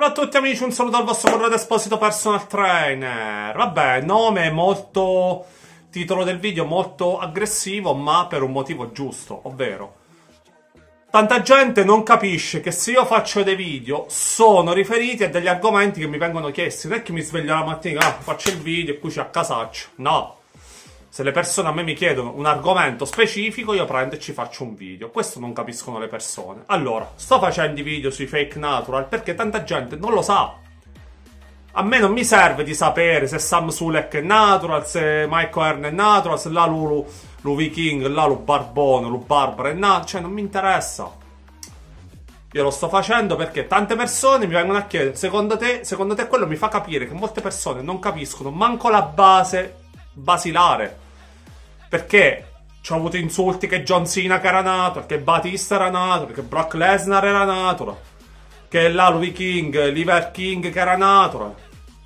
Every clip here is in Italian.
Salve a tutti amici, un saluto al vostro Corrado Esposito Personal Trainer. Vabbè, nome molto... titolo del video molto aggressivo, ma per un motivo giusto, ovvero... tanta gente non capisce che se io faccio dei video sono riferiti a degli argomenti che mi vengono chiesti. Non è che mi sveglio la mattina, faccio il video e qui c'è a casaccio. No. Se le persone a me mi chiedono un argomento specifico, io prendo e ci faccio un video. Questo non capiscono le persone. Allora, sto facendo i video sui fake natural perché tanta gente non lo sa. A me non mi serve di sapere se Sam Sulek è natural, se Mike O'Hearn è natural, se là Lu Viking, là Lu Barbone, Lu Barbara è natural. Cioè, non mi interessa. Io lo sto facendo perché tante persone mi vengono a chiedere, secondo te quello mi fa capire che molte persone non capiscono manco la base basilare. Perché ci ho avuto insulti che John Cena che era natural, che Batista era natural, che Brock Lesnar era natural, che Lalu King, Liver King che era natural.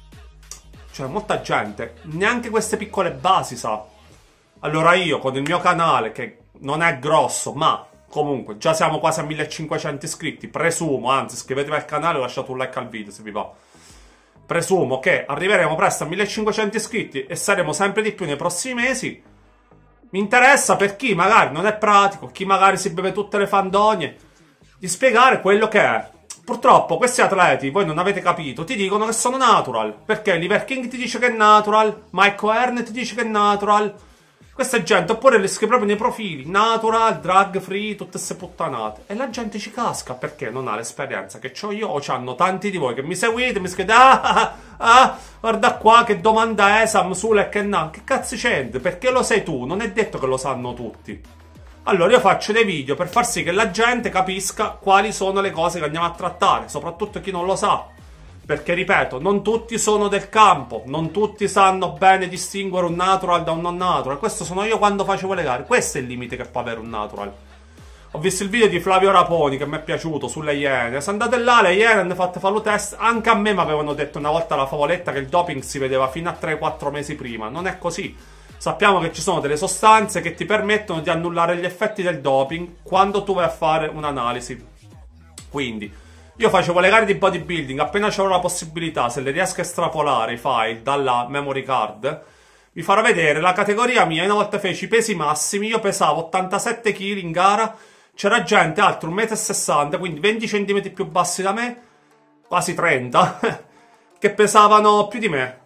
Cioè molta gente neanche queste piccole basi sa. Allora io con il mio canale, che non è grosso, ma comunque già siamo quasi a 1500 iscritti, presumo, anzi iscrivetevi al canale e lasciate un like al video se vi va. Presumo che arriveremo presto a 1500 iscritti e saremo sempre di più nei prossimi mesi. Mi interessa per chi magari non è pratico, chi magari si beve tutte le fandonie, di spiegare quello che è. Purtroppo questi atleti, voi non avete capito, ti dicono che sono natural. Perché Liver King ti dice che è natural, Mike O'Hearn ti dice che è natural. Questa gente, oppure le scrive proprio nei profili, natural, drug free, tutte queste puttanate. E la gente ci casca perché non ha l'esperienza che ho io o c'hanno tanti di voi che mi seguite, mi scrivete guarda qua che domanda è Sam Sulek e no. Che cazzo c'entra? Perché lo sai tu, non è detto che lo sanno tutti. Allora io faccio dei video per far sì che la gente capisca quali sono le cose che andiamo a trattare, soprattutto chi non lo sa. Perché, ripeto, non tutti sono del campo, non tutti sanno bene distinguere un natural da un non natural. Questo sono io quando facevo le gare, questo è il limite che può avere un natural. Ho visto il video di Flavio Raponi, che mi è piaciuto, sulle Iene. Se andate là, le Iene hanno fatto fare test, anche a me mi avevano detto una volta la favoletta che il doping si vedeva fino a 3-4 mesi prima. Non è così. Sappiamo che ci sono delle sostanze che ti permettono di annullare gli effetti del doping quando tu vai a fare un'analisi. Quindi... io facevo le gare di bodybuilding, appena c'avevo la possibilità, se le riesco a estrapolare i file dalla memory card, vi farò vedere la categoria mia. Una volta feci i pesi massimi, io pesavo 87 kg in gara, c'era gente alto 1,60 m, quindi 20 cm più bassi da me, quasi 30, che pesavano più di me.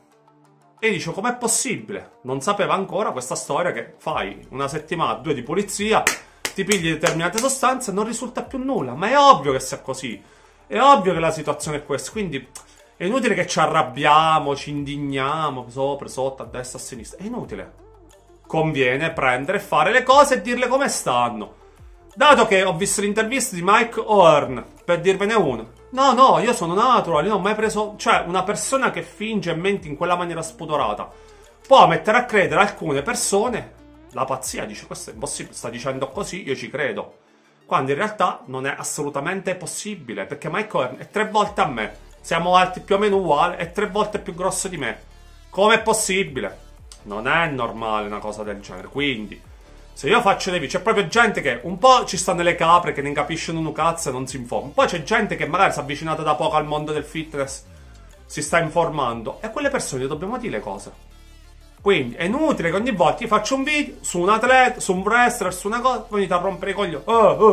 E dicevo, com'è possibile? Non sapeva ancora questa storia che fai una settimana, 2 di pulizia, ti pigli determinate sostanze e non risulta più nulla. Ma è ovvio che sia così. È ovvio che la situazione è questa, quindi è inutile che ci arrabbiamo, ci indigniamo, sopra, sotto, a destra, a sinistra. È inutile. Conviene prendere e fare le cose e dirle come stanno. Dato che ho visto l'intervista di Mike O'Hearn, per dirvene uno. No, io sono natural, io non ho mai preso... Cioè, una persona che finge e mente in quella maniera spudorata può mettere a credere alcune persone la pazzia, dice, questo è impossibile, sta dicendo così, io ci credo. Quando in realtà non è assolutamente possibile, perché Mike O'Hearn è 3 volte a me, siamo alti più o meno uguali, è 3 volte più grosso di me. Com'è possibile? Non è normale una cosa del genere. Quindi, se io faccio dei video, c'è proprio gente che un po' ci sta nelle capre, che ne capiscono un cazzo e non si informa. Poi c'è gente che magari si è avvicinata da poco al mondo del fitness, si sta informando, e a quelle persone dobbiamo dire le cose. Quindi è inutile che ogni volta io faccio un video su un atleta, su un wrestler, su una cosa, venite a rompere i coglioni.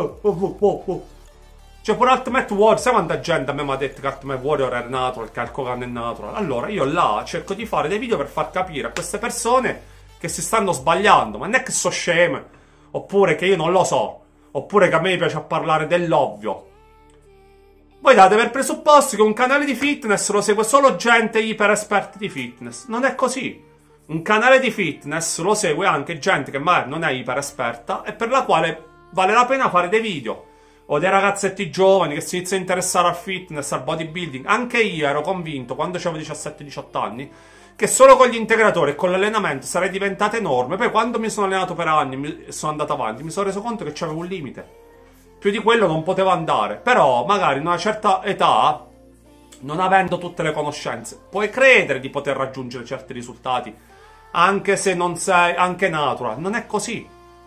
Cioè pure Ultimate Warrior, sai quanta gente a me mi ha detto che Ultimate Warrior è natural, che Hulk Hogan è natural? Allora io là cerco di fare dei video per far capire a queste persone che si stanno sbagliando, ma non è che so sceme, oppure che io non lo so, oppure che a me piace parlare dell'ovvio. Voi date per presupposto che un canale di fitness lo segue solo gente iper esperta di fitness. Non è così. Un canale di fitness lo segue anche gente che magari non è iper esperta e per la quale vale la pena fare dei video. O dei ragazzetti giovani che si iniziano a interessare al fitness, al bodybuilding. Anche io ero convinto, quando avevo 17-18 anni, che solo con gli integratori e con l'allenamento sarei diventato enorme. Poi quando mi sono allenato per anni e sono andato avanti, mi sono reso conto che c'avevo un limite. Più di quello non potevo andare. Però magari in una certa età, non avendo tutte le conoscenze, puoi credere di poter raggiungere certi risultati. Anche se non sei anche natural, non è così.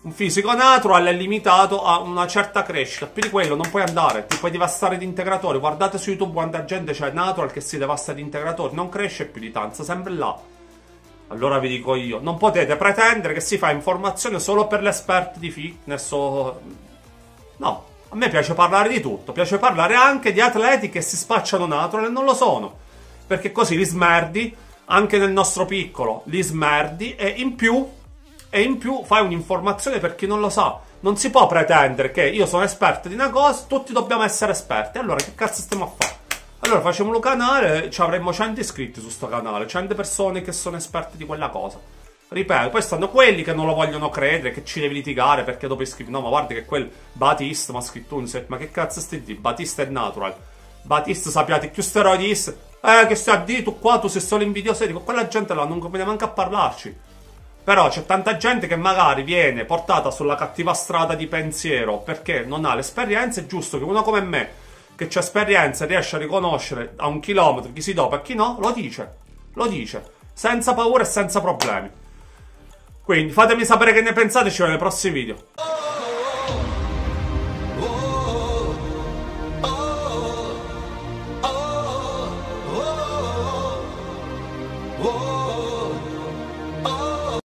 Un fisico natural è limitato a una certa crescita, più di quello non puoi andare, ti puoi devastare di integratori. Guardate su YouTube quanta gente c'è natural che si devasta di integratori, non cresce più di tanto, sempre là. Allora vi dico io, non potete pretendere che si fa informazione solo per l'esperto di fitness o... No, a me piace parlare di tutto, piace parlare anche di atleti che si spacciano natural e non lo sono. Perché così li smerdi, anche nel nostro piccolo, li smerdi e in più fai un'informazione per chi non lo sa. Non si può pretendere che io sono esperto di una cosa, tutti dobbiamo essere esperti. Allora che cazzo stiamo a fare? Allora facciamo un canale, ci avremmo 100 iscritti su sto canale, 100 persone che sono esperte di quella cosa. Ripeto, poi stanno quelli che non lo vogliono credere, che ci devi litigare perché dopo iscrivi. No, ma guarda che quel Batista mi ha scritto un set, ma che cazzo stai di? Batista è natural. Batista sappiate più steroidis. Che stai a dire tu qua, tu sei solo invidioso. Dico, quella gente là non conviene manco a parlarci. Però c'è tanta gente che magari viene portata sulla cattiva strada di pensiero perché non ha l'esperienza. È giusto che uno come me, che c'ha esperienza, riesce a riconoscere a 1 chilometro chi si dopa e chi no, lo dice, senza paura e senza problemi. Quindi fatemi sapere che ne pensate, ci vediamo nei prossimi video.